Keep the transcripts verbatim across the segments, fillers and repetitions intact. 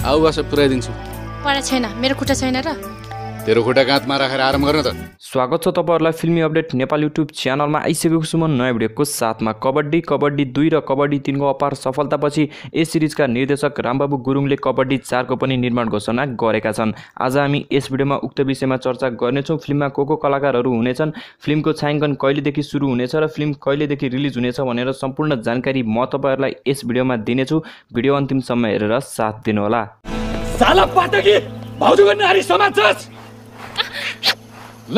आऊ बस पुऱ्याइदिन्छु। पढा छैन, मेरो खुट्टा छैन र? तेरो खुट्टा काँधमा राखेर आराम गर्न त। स्वागत छ तपाईहरुलाई फिल्मी अपडेट नेपाल युट्युब च्यानलमा। आइसकेको छु म नयाँ भिडियोको साथमा। कबड्डी कबड्डी दुई र कबड्डी तीन को अपार सफलतापछि यस सिरिजका निर्देशक रामबाबु गुरुङले कबड्डी चार को पनि निर्माण घोषणा गरेका छन्। आज हामी यस भिडियोमा उक्त विषयमा चर्चा गर्नेछौँ। फिल्ममा को को कलाकारहरू हुनेछन्, फिल्मको छायाङ्कन कहिलेदेखि सुरु हुनेछ र फिल्म कहिलेदेखि रिलिज हुनेछ भनेर सम्पूर्ण जानकारी म तपाईहरुलाई यस भिडियोमा दिनेछु। भिडियो अन्तिमसम्म हेरेर साथ दिनुहोला। साला पाटकी भाउजूको नारी समाज छ। ल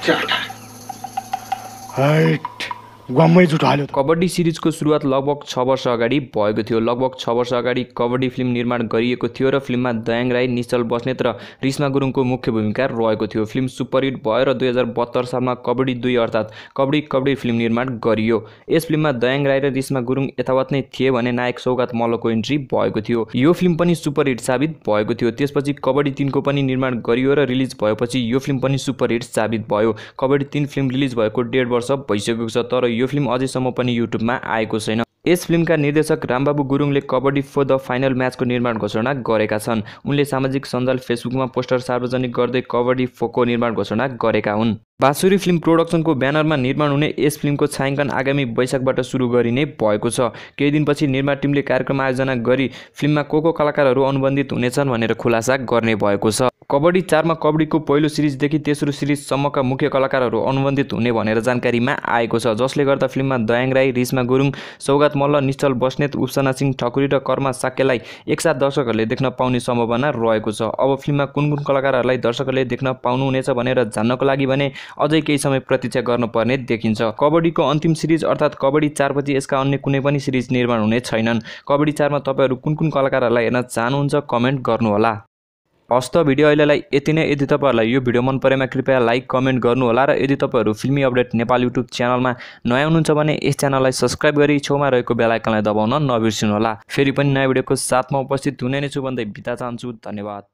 हाइट गम्मै जुट हाल्यो। कबड्डी सिरिजको सुरुवात लगभग छ वर्ष अगाडि भएको थियो। लगभग छ वर्ष अगाडि कबड्डी फिल्म निर्माण गरिएको थियो र फिल्ममा दयाङ राई, निश्चल बस्नेत र रिश्मा गुरुङको मुख्य भूमिका रहेको थियो। फिल्म सुपरहिट भयो र दुई हजार बहत्तर सालमा कबड्डी दुई अर्थात् कबड्डी कबड्डी फिल्म निर्माण गरियो। यस फिल्ममा दयाङ राई र रिश्मा गुरुङ यथावत नै थिए भने नायक सौगात मल्लको इन्ट्री भएको थियो। यो फिल्म पनि सुपरहिट साबित भएको थियो। त्यसपछि कबड्डी तीन को पनि निर्माण गरियो र रिलिज भएपछि यो फिल्म पनि सुपरहिट साबित भयो। कबड्डी तीन फिल्म रिलिज भएको डेढ वर्ष भइसकेको छ तर यो फिल्म अझैसम्म पनि युट्युबमा आएको छैन। यस फिल्मका निर्देशक रामबाबु गुरुङले कबड्डी फोर द फाइनल म्याचको निर्माण घोषणा गरेका छन्। उनले सामाजिक सञ्जाल फेसबुकमा पोस्टर सार्वजनिक गर्दै कबड्डी फोर को निर्माण घोषणा गरेका हुन्। बाँसुरी फिल्म प्रोडक्सनको ब्यानरमा निर्माण हुने यस फिल्मको छायाङ्कन आगामी वैशाखबाट सुरु गरिने भएको छ। केही दिनपछि निर्माण टिमले कार्यक्रम आयोजना गरी फिल्ममा को को कलाकारहरू अनुबन्धित हुनेछन् भनेर खुलासा गर्ने भएको छ। कबड्डी चारमा कबड्डीको पहिलो सिरिजदेखि तेस्रो सिरिजसम्मका मुख्य कलाकारहरू अनुबन्धित हुने भनेर जानकारीमा आएको छ, जसले गर्दा फिल्ममा दयाङ राई, रिश्मा गुरुङ, सौगात मल्ल, निश्चल बस्नेत, उपसना सिंह, ठकुरी र कर्मा शाक्यलाई एकसाथ दर्शकहरूले देख्न पाउने सम्भावना रहेको छ। अब फिल्ममा कुन कुन कलाकारहरूलाई दर्शकहरूले देख्न पाउनुहुनेछ भनेर जान्नको लागि भने अझै केही समय प्रतीक्षा गर्नुपर्ने देखिन्छ। कबड्डीको अन्तिम सिरिज अर्थात् कबड्डी चार पछि यसका अन्य कुनै पनि सिरिज निर्माण हुने छैनन्। कबड्डी चारमा तपाईहरू कुन कुन कलाकारहरूलाई हेर्न चाहनुहुन्छ कमेन्ट गर्नुहोला। हस्त भिडियो अहिलेलाई यति नै। यदि तपाईहरुलाई यो भिडियो मन परेमा कृपया लाइक कमेन्ट गर्नुहोला र यदि तपाईहरु फिल्मी अपडेट नेपाल युट्युब च्यानलमा नयाँ हुनुहुन्छ भने यस च्यानललाई सब्स्क्राइब गरी छेउमा रहेको बेल आइकनलाई दबाउन नबिर्सनुहोला। फेरि पनि नयाँ भिडियोको साथमा उपस्थित हुने नै छु भन्दै बिदा चाहन्छु। धन्यवाद।